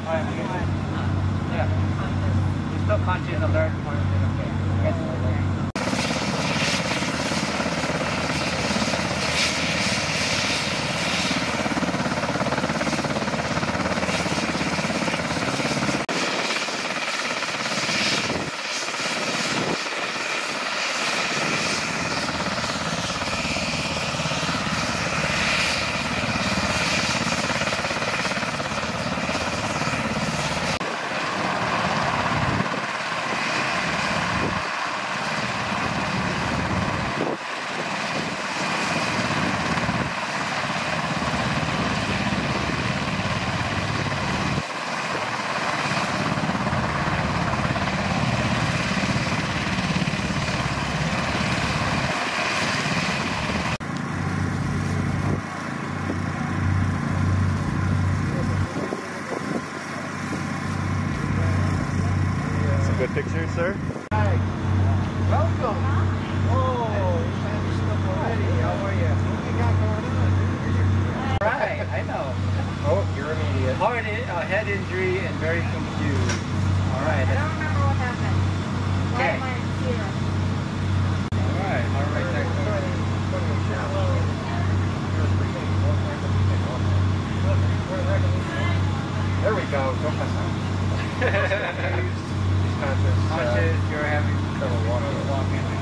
Alright, yeah. You're still conscious, alert, okay. Get to the way. Good picture, sir. Hi. Welcome. Oh, you found your stuff already. How are you? What you got going on? Right, I know. Oh, you're immediate. Head injury and very confused. All right. I don't remember what happened. Why am I here? All right. There we go. Go pass out. Conscious, you're having trouble walking.